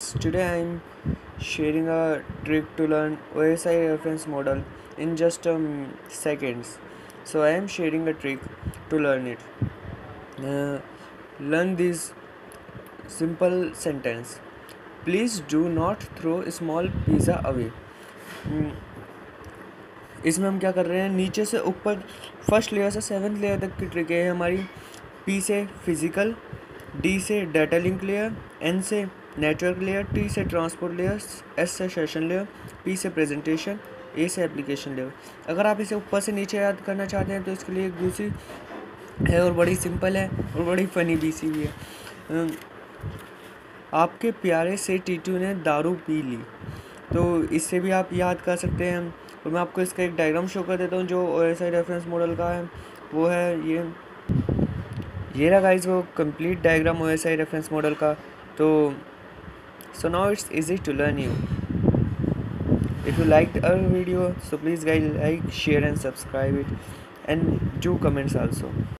guys, today I am sharing a trick to learn OSI reference model in just seconds. So I am sharing a trick to learn it. Uh, Learn this simple sentence. Please do not throw a small pizza away. Hmm, इसमें हम क्या कर रहे हैं, नीचे से ऊपर first layer से सेवन्थ लेयर तक की ट्रिक है हमारी. पी से फिजिकल, डी से डाटा लिंक लेयर, एन से नेटवर्क लेयर, टी से ट्रांसपोर्ट लेयर, एस से सेशन लेयर, पी से प्रेजेंटेशन, ए से एप्लीकेशन लेयर. अगर आप इसे ऊपर से नीचे याद करना चाहते हैं तो इसके लिए एक दूसरी है और बड़ी सिंपल है और बड़ी फ़नी भी सी भी है. आपके प्यारे से टीटू ने दारू पी ली, तो इससे भी आप याद कर सकते हैं. तो मैं आपको इसका एक डायग्राम शो कर देता हूँ जो OSI रेफरेंस मॉडल का है. वो है ये रहा गाइस, वो complete diagram OSI reference model का. तो so now it's easy to learn you. If you liked our video, so please guys like, share and subscribe it, and do comments also.